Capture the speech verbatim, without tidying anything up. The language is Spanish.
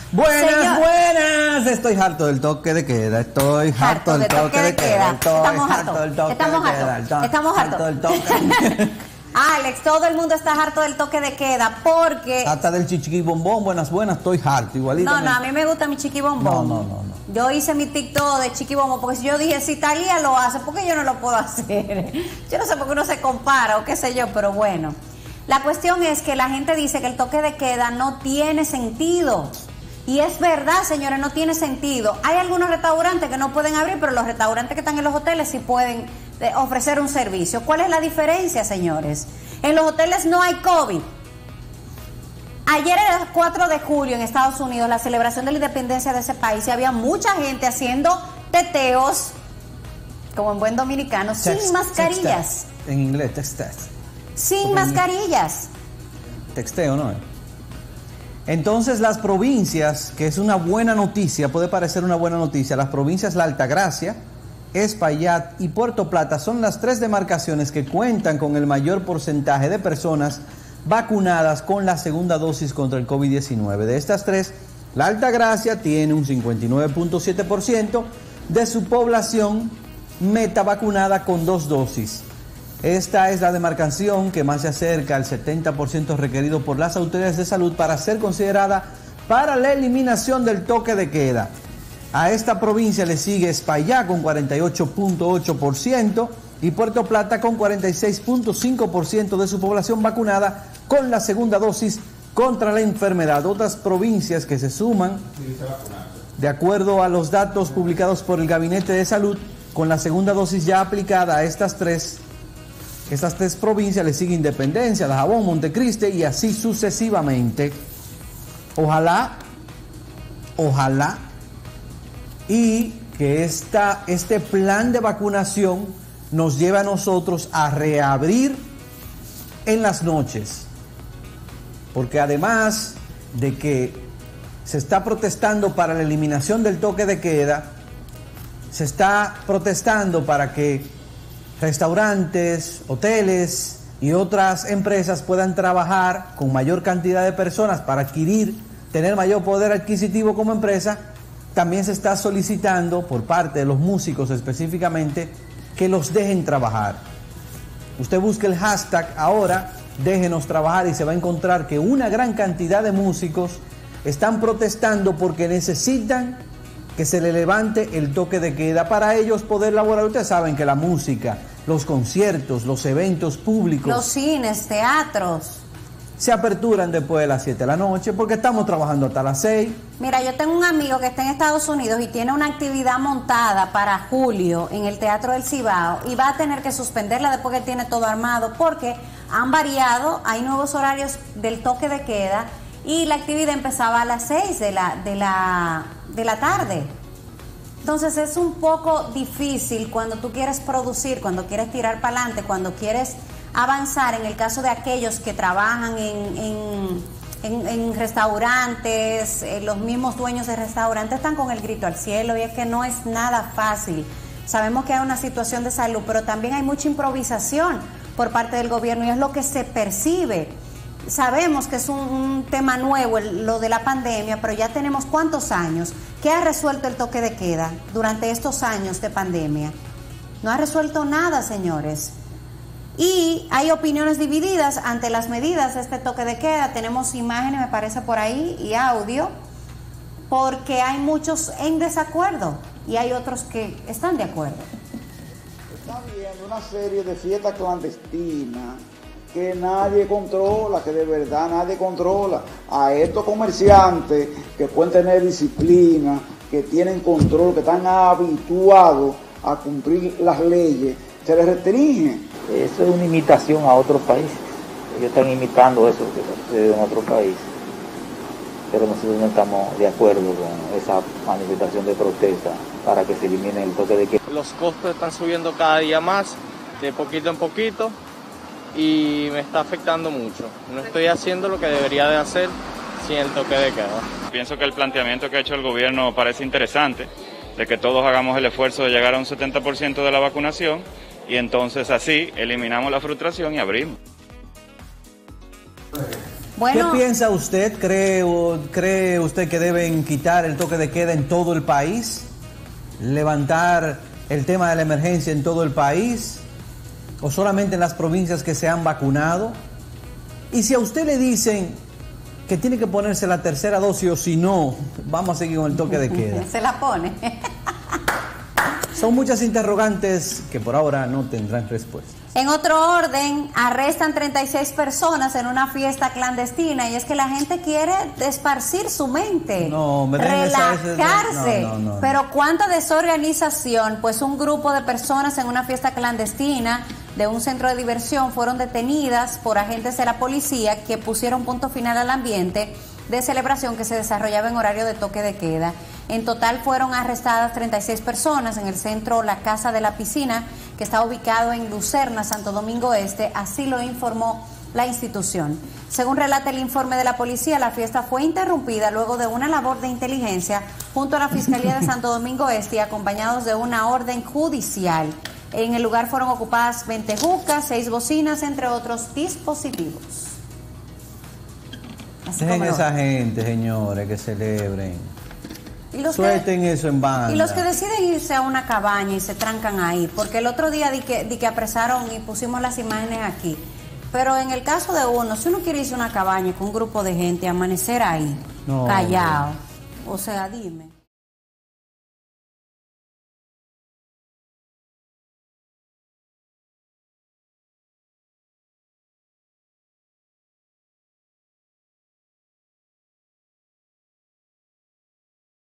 Buenas, Señor. buenas. Estoy harto del toque de queda. Estoy harto, harto del toque, toque de queda. queda. Estoy Estamos harto del toque Estamos de harto. queda. Estamos harto. Del toque. Alex, todo el mundo está harto del toque de queda porque... Hasta del chiqui bombón, buenas, buenas, estoy harto, igualito. No, no, a mí me gusta mi chiqui bombón. No, no, no, no. Yo hice mi TikTok de chiqui bombón porque si yo dije, si Talía lo hace, ¿por qué yo no lo puedo hacer? Yo no sé por qué uno se compara o qué sé yo, pero bueno. La cuestión es que la gente dice que el toque de queda no tiene sentido. Y es verdad, señores, no tiene sentido. Hay algunos restaurantes que no pueden abrir, pero los restaurantes que están en los hoteles sí pueden eh, ofrecer un servicio. ¿Cuál es la diferencia, señores? En los hoteles no hay COVID. Ayer era el cuatro de julio en Estados Unidos, la celebración de la independencia de ese país, y había mucha gente haciendo teteos, como en buen dominicano, text, sin mascarillas. Text, en inglés, text, text. Sin Porque mascarillas. Texteo, ¿no? Entonces las provincias, que es una buena noticia, puede parecer una buena noticia, las provincias La Altagracia, Espaillat y Puerto Plata son las tres demarcaciones que cuentan con el mayor porcentaje de personas vacunadas con la segunda dosis contra el COVID diecinueve. De estas tres, La Altagracia tiene un cincuenta y nueve punto siete por ciento de su población meta vacunada con dos dosis. Esta es la demarcación que más se acerca al setenta por ciento requerido por las autoridades de salud para ser considerada para la eliminación del toque de queda. A esta provincia le sigue Espaillat con cuarenta y ocho punto ocho por ciento y Puerto Plata con cuarenta y seis punto cinco por ciento de su población vacunada con la segunda dosis contra la enfermedad. Otras provincias que se suman, de acuerdo a los datos publicados por el Gabinete de Salud, con la segunda dosis ya aplicada a estas tres Estas tres provincias le sigue Independencia, Dajabón, Montecristi y así sucesivamente. Ojalá, ojalá, y que esta, este plan de vacunación nos lleve a nosotros a reabrir en las noches. Porque además de que se está protestando para la eliminación del toque de queda, se está protestando para que restaurantes, hoteles y otras empresas puedan trabajar con mayor cantidad de personas para adquirir, tener mayor poder adquisitivo como empresa. También se está solicitando por parte de los músicos específicamente que los dejen trabajar. Usted busque el hashtag ahora, déjenos trabajar, y se va a encontrar que una gran cantidad de músicos están protestando porque necesitan que se le levante el toque de queda para ellos poder laborar. Ustedes saben que la música, los conciertos, los eventos públicos, los cines, teatros, se aperturan después de las siete de la noche porque estamos trabajando hasta las seis. Mira, yo tengo un amigo que está en Estados Unidos y tiene una actividad montada para julio en el Teatro del Cibao y va a tener que suspenderla después que tiene todo armado porque han variado, hay nuevos horarios del toque de queda y la actividad empezaba a las seis de la, de la, de la tarde. Entonces es un poco difícil cuando tú quieres producir, cuando quieres tirar para adelante, cuando quieres avanzar, en el caso de aquellos que trabajan en, en, en, en restaurantes, eh, los mismos dueños de restaurantes están con el grito al cielo y es que no es nada fácil. Sabemos que hay una situación de salud, pero también hay mucha improvisación por parte del gobierno y es lo que se percibe. Sabemos que es un, un tema nuevo el, lo de la pandemia, pero ya tenemos ¿cuántos años? ¿Qué ha resuelto el toque de queda durante estos años de pandemia? No ha resuelto nada, señores. Y hay opiniones divididas ante las medidas de este toque de queda. Tenemos imágenes, me parece, por ahí y audio, porque hay muchos en desacuerdo y hay otros que están de acuerdo. Está viendo una serie de fiestas clandestinas que nadie controla, que de verdad nadie controla. A estos comerciantes que pueden tener disciplina, que tienen control, que están habituados a cumplir las leyes, se les restringe. Eso es una imitación a otros países. Ellos están imitando eso que sucede en otros países. Pero nosotros no estamos de acuerdo con esa manifestación de protesta para que se elimine el toque de queda. Los costos están subiendo cada día más, de poquito en poquito, y me está afectando mucho. No estoy haciendo lo que debería de hacer sin el toque de queda. Pienso que el planteamiento que ha hecho el gobierno parece interesante, de que todos hagamos el esfuerzo de llegar a un setenta por ciento de la vacunación y entonces así eliminamos la frustración y abrimos. Bueno, ¿qué piensa usted? ¿Cree, o, ¿Cree usted que deben quitar el toque de queda en todo el país? ¿Levantar el tema de la emergencia en todo el país? ¿O solamente en las provincias que se han vacunado? Y si a usted le dicen que tiene que ponerse la tercera dosis o si no, vamos a seguir con el toque de queda. Se la pone. Son muchas interrogantes que por ahora no tendrán respuesta. En otro orden, arrestan treinta y seis personas en una fiesta clandestina y es que la gente quiere esparcir su mente, no, me relajarse. No, no, no, Pero cuánta desorganización, pues un grupo de personas en una fiesta clandestina de un centro de diversión fueron detenidas por agentes de la policía que pusieron punto final al ambiente de celebración que se desarrollaba en horario de toque de queda. En total fueron arrestadas treinta y seis personas en el centro La Casa de la Piscina, que está ubicado en Lucerna, Santo Domingo Este, así lo informó la institución. Según relata el informe de la policía, la fiesta fue interrumpida luego de una labor de inteligencia junto a la Fiscalía de Santo Domingo Este y acompañados de una orden judicial. En el lugar fueron ocupadas veinte jucas, seis bocinas, entre otros dispositivos. Así Dejen esa gente, señores, que celebren. Y los Suelten que, eso en banda. Y los que deciden irse a una cabaña y se trancan ahí, porque el otro día di que, di que apresaron y pusimos las imágenes aquí. Pero en el caso de uno, si uno quiere irse a una cabaña con un grupo de gente, amanecer ahí, no, callado, no. O sea, dime.